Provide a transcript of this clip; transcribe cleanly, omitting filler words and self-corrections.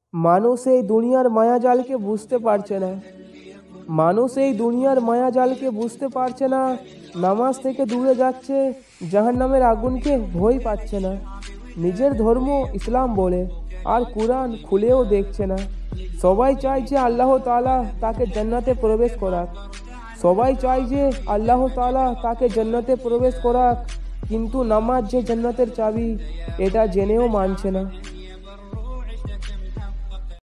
মানুষ এই দুনিয়ার মায়াজালকে বুঝতে পারছে না। মানুষ এই দুনিয়ার মায়াজালকে বুঝতে পারছে না, নামাজ থেকে দূরে যাচ্ছে, জাহান্নামের আগুনকে ভয় পাচ্ছে না। নিজের ধর্ম ইসলাম বলে আর কুরআন খুলেও দেখছে না। সবাই চায় যে আল্লাহ তাআলা তাকে জান্নাতে প্রবেশ করাক। সবাই চায় যে আল্লাহ তাআলা তাকে জান্নাতে প্রবেশ করাক, কিন্তু নামাজ যে জান্নাতের চাবি এটা জেনেও মানছে না।